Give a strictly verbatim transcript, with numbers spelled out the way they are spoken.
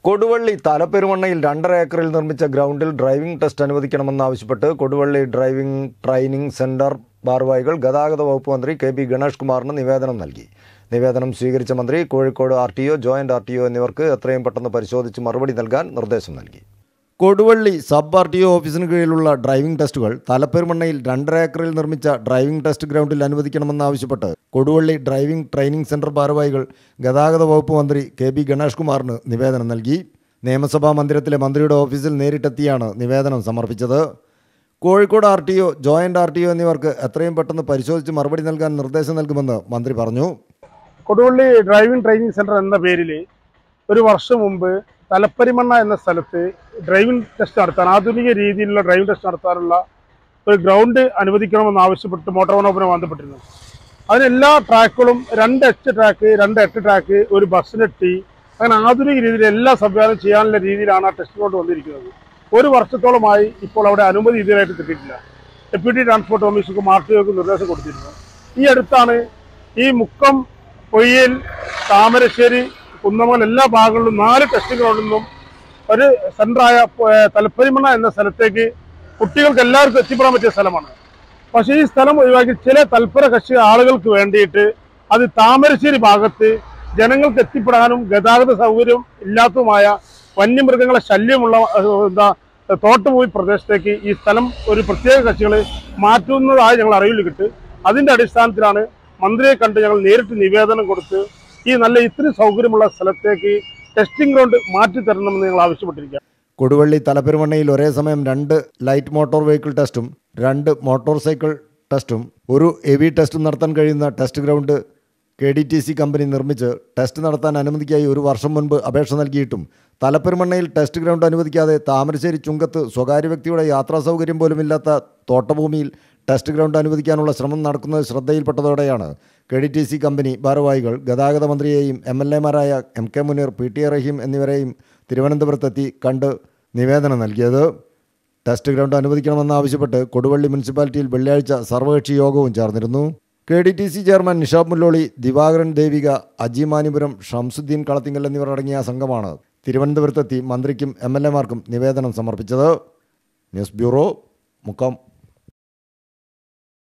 കൊടുവള്ളി തലപ്പെരുമണ്ണയിൽ രണ്ടര ഏക്കറിൽ നിർമ്മിച്ച ഗ്രൗണ്ടിൽ ഡ്രൈവിംഗ് ടെസ്റ്റ് അനുവദിക്കണമെന്നാവശ്യപ്പെട്ട് കൊടുവള്ളി ഡ്രൈവിംഗ് ട്രെയിനിംഗ് സെന്റർ ഭാരവാഹികൾ ഗതാഗത വകുപ്പ് മന്ത്രി കെ പി ഗണേഷ് കുമാറിന് നിവേദനം നൽകി. നിവേദനം സ്വീകരിച്ച മന്ത്രി Kozhikode R T O, joint R T O എന്നിവർക്ക് എത്രയും പെട്ടെന്ന് പരിശോധിച്ച് മറുപടി നൽകാൻ നിർദ്ദേശം നൽകി. Koduvally sub R T O ഓഫീസിന് കീഴിലുള്ള ഡ്രൈവിംഗ് ടെസ്റ്റുകൾ തലപ്പെരുമണ്ണയിൽ രണ്ടര ഏക്കറിൽ നിർമ്മിച്ച ഡ്രൈവിംഗ് ടെസ്റ്റ് ഗ്രൗണ്ടിൽ അനുവദിക്കണമെന്നാവശ്യപ്പെട്ട് കൊടുവള്ളി ഡ്രൈവിംഗ് ട്രെയിനിംഗ് സെന്റർ ഭാരവാഹികൾ ഗതാഗത വകുപ്പ് മന്ത്രി കെ പി ഗണേഷ് കുമാറിന് നിവേദനം നൽകി. നിയമസഭാ മന്ദിരത്തിലെ മന്ത്രിയുടെ ഓഫീസിൽ നേരിട്ടെത്തിയാണ് നിവേദനം സമർപ്പിച്ചത്. Kozhikode R T O, joint R T O എന്നിവർക്ക് എത്രയും പെട്ടെന്ന് പരിശോധിച്ച് മറുപടി നൽകാൻ നിർദ്ദേശം നൽകുമെന്ന് മന്ത്രി പറഞ്ഞു. കൊടുവള്ളി ഡ്രൈവിംഗ് ട്രെയിനിങ് സെന്റർ എന്ന പേരിൽ ഒരു വർഷം മുമ്പ് തലപ്പെരുമണ്ണ എന്ന സ്ഥലത്ത് ഡ്രൈവിംഗ് ടെസ്റ്റ് നടത്താൻ, ആധുനിക രീതിയിലുള്ള ഡ്രൈവിംഗ് ടെസ്റ്റ് നടത്താനുള്ള ഒരു ഗ്രൗണ്ട് അനുവദിക്കണമെന്ന് ആവശ്യപ്പെട്ട് മോട്ടോർ വകുപ്പിനെ ബന്ധപ്പെട്ടിരുന്നു. അതിന് എല്ലാ ട്രാക്കുകളും രണ്ട് എച്ച് ട്രാക്ക്, രണ്ട് എട്ട് ട്രാക്ക്, ഒരു ബസ്സിനെട്ടി, അങ്ങനെ ആധുനിക രീതിയിൽ എല്ലാ സംവിധാനം ചെയ്യാനുള്ള രീതിയിലാണ് ആ ടെസ്റ്റ് ഗ്രൗണ്ട് വന്നിരിക്കുന്നത്. ഒരു വർഷത്തോളമായി ഇപ്പോൾ അവിടെ അനുമതി ഇതുവരെയായിട്ട് കിട്ടിയിട്ടില്ല. ഡെപ്യൂട്ടി ട്രാൻസ്പോർട്ട് കമ്മീഷണർക്കും ആർ ടി ഒക്കും നിർദ്ദേശം കൊടുത്തിരുന്നു. ഈ അടുത്താണ് ഈ മുക്കം, പൊയ്യൽ, താമരശ്ശേരി, കുന്നമംഗലം എല്ലാ ഭാഗങ്ങളിലും നാല് ടെസ്റ്റ് ഗ്രൗണ്ടിൽ നിന്നും ഒരു സെന്ററായ തലപ്പെരുമണ്ണ എന്ന സ്ഥലത്തേക്ക് കുട്ടികൾക്ക് എല്ലാവർക്കും എത്തിപ്പെടാൻ പറ്റിയ സ്ഥലമാണ്. പക്ഷേ ഈ സ്ഥലം ഒഴിവാക്കി ചില തൽപര കക്ഷി ആളുകൾക്ക് വേണ്ടിയിട്ട് അത് താമരശ്ശേരി ഭാഗത്ത് ജനങ്ങൾക്ക് എത്തിപ്പെടാനും ഗതാഗത സൗകര്യം ഇല്ലാത്തതുമായ വന്യമൃഗങ്ങളെ ശല്യമുള്ള എന്താ തോട്ടുപോയി പ്രദേശത്തേക്ക് ഈ സ്ഥലം ഒരു പ്രത്യേക കക്ഷികൾ മാറ്റുന്നതായി ഞങ്ങൾ അറിവിൽ കിട്ടി. അതിൻ്റെ അടിസ്ഥാനത്തിലാണ് മന്ത്രിയെ കണ്ട് ഞങ്ങൾ നേരിട്ട് നിവേദനം കൊടുത്ത് ഈ നല്ല ഇത്രയും സൗകര്യമുള്ള സ്ഥലത്തേക്ക് ടെസ്റ്റിംഗ് ഗ്രൗണ്ട് മാറ്റി തരണമെന്ന് ഞങ്ങൾ ആവശ്യപ്പെട്ടിരിക്കുക. കൊടുവള്ളി തലപ്പെരുമണ്ണയിൽ ഒരേ സമയം രണ്ട് ലൈറ്റ് മോട്ടോർ വെഹിക്കിൾ ടെസ്റ്റും രണ്ട് മോട്ടോർ സൈക്കിൾ ടെസ്റ്റും ഒരു ഹെവി ടെസ്റ്റും നടത്താൻ കഴിയുന്ന test ground K D T C company നിർമ്മിച്ച് ടെസ്റ്റ് നടത്താൻ അനുമതിക്കായി ഒരു വർഷം മുൻപ് അപേക്ഷ നൽകിയിട്ടും തലപ്പെരുമണ്ണയിൽ ടെസ്റ്റ് ഗ്രൗണ്ട് അനുവദിക്കാതെ താമരശ്ശേരി ചുങ്കത്ത് സ്വകാര്യ വ്യക്തിയുടെ യാത്രാ സൗകര്യം പോലുമില്ലാത്ത തോട്ടഭൂമിയിൽ ടെസ്റ്റ് ഗ്രൗണ്ട് അനുവദിക്കാനുള്ള ശ്രമം നടക്കുന്നത് ശ്രദ്ധയിൽപ്പെട്ടതോടെയാണ് K D T C company ഭാരവാഹികൾ ഗതാഗത മന്ത്രിയെയും എം എൽ എമാരായ M K Muneer, P T A Raheem എന്നിവരെയും തിരുവനന്തപുരത്തെത്തി കണ്ട് നിവേദനം നൽകിയത്. ടെസ്റ്റ് ഗ്രൗണ്ട് അനുവദിക്കണമെന്നാവശ്യപ്പെട്ട് കൊടുവള്ളി മുനിസിപ്പാലിറ്റിയിൽ വെള്ളിയാഴ്ച സർവകക്ഷി യോഗവും ചേർന്നിരുന്നു. K D T C chairman Nishab Mulloli, Divakaran Devika, Ajimanipuram, Shamsuddin Kalathingal എന്നിവർ അടങ്ങിയ സംഘമാണ് തിരുവനന്തപുരത്തെത്തി മന്ത്രിക്കും എം എൽ എമാർക്കും നിവേദനം സമർപ്പിച്ചത്. News bureau, Mukkam.